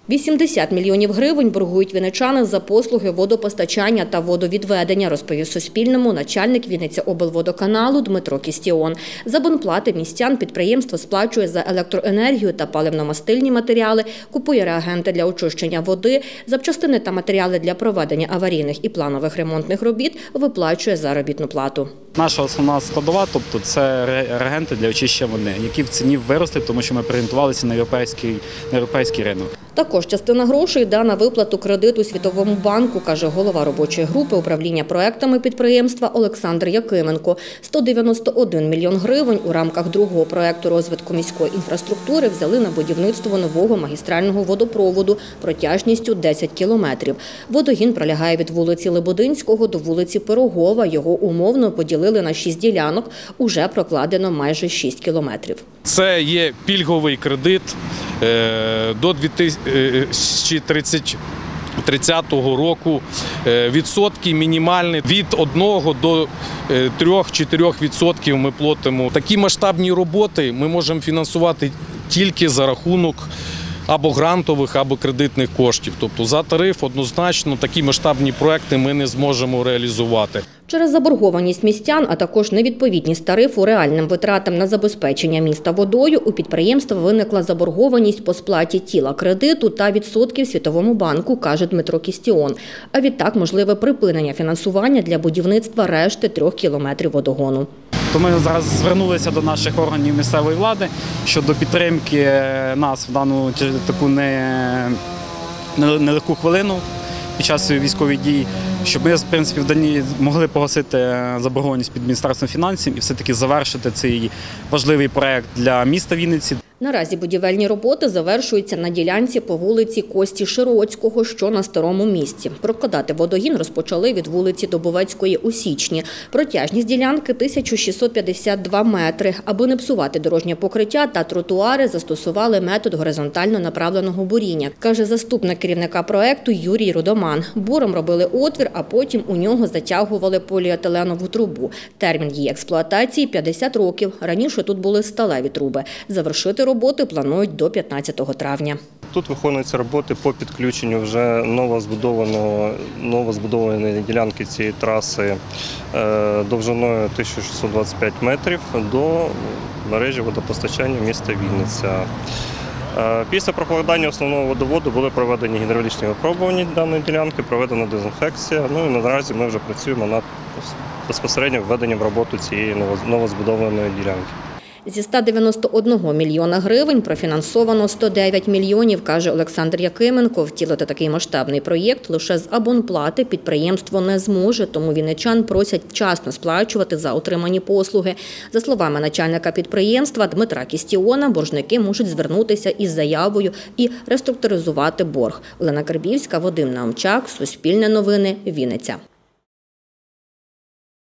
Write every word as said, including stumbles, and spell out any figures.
вісімдесят мільйонів гривень боргують вінничани за послуги водопостачання та водовідведення, розповів Суспільному начальник Вінницяоблводоканалу Дмитро Кістіон. За абонплати містян підприємство сплачує за електроенергію та паливно-мастильні матеріали, купує реагенти для очищення води, запчастини та матеріали для проведення аварійних і планових ремонтних робіт, виплачує заробітну плату. Наша основна складова, тобто це реагенти для очищення води, які в ціні виросли, тому що ми орієнтувалися на європейський, на європейський ринок. Також частина грошей йде на виплату кредиту Світовому банку, каже голова робочої групи управління проектами підприємства Олександр Якименко. сто дев'яносто один мільйон гривень у рамках другого проекту розвитку міської інфраструктури взяли на будівництво нового магістрального водопроводу протяжністю десять кілометрів. Водогін пролягає від вулиці Лебединського до вулиці Пирогова. Його умовно поділили на шість ділянок, уже прокладено майже шість кілометрів. Це є пільговий кредит до дві тисячі тридцятого року. Відсотки мінімальні від одного до трьох-чотирьох відсотків ми платимо. Такі масштабні роботи ми можемо фінансувати тільки за рахунок або грантових, або кредитних коштів. Тобто за тариф однозначно такі масштабні проекти ми не зможемо реалізувати. Через заборгованість містян, а також невідповідність тарифу реальним витратам на забезпечення міста водою, у підприємства виникла заборгованість по сплаті тіла кредиту та відсотків Світовому банку, каже Дмитро Кістіон. А відтак можливе припинення фінансування для будівництва решти трьох кілометрів водогону. То ми зараз звернулися до наших органів місцевої влади щодо підтримки нас в дану таку нелегку хвилину під час військових дій, щоб ми, в принципі, в дані могли погасити заборгованість під Міністерством фінансів і все-таки завершити цей важливий проект для міста Вінниці. Наразі будівельні роботи завершуються на ділянці по вулиці Кості Широцького, що на Старому Місті. Прокладати водогін розпочали від вулиці Добовецької у січні. Протяжність ділянки – тисяча шістсот п'ятдесят два метри. Аби не псувати дорожнє покриття та тротуари, застосували метод горизонтально направленого буріння, каже заступник керівника проекту Юрій Рудоман. Буром робили отвір, а потім у нього затягували поліетиленову трубу. Термін її експлуатації – п'ятдесят років. Раніше тут були сталеві труби. Завершити роботи планують до п'ятнадцятого травня. Тут виконуються роботи по підключенню вже новозбудованого, новозбудованої ділянки цієї траси довжиною тисяча шістсот двадцять п'ять метрів до мережі водопостачання міста Вінниця. Після прокладання основного водоводу були проведені гідравлічні випробування даної ділянки, проведена дезінфекція. Ну і наразі ми вже працюємо над безпосередньо введенням в роботу цієї новозбудованої ділянки. Зі ста дев'яноста одного мільйона гривень профінансовано сто дев'ять мільйонів, каже Олександр Якименко. Втілити такий масштабний проєкт лише з абонплати підприємство не зможе, тому вінничан просять вчасно сплачувати за отримані послуги. За словами начальника підприємства Дмитра Кістіона, боржники можуть звернутися із заявою і реструктуризувати борг. Олена Карбівська, Вадим Наумчак, Суспільне новини, Вінниця.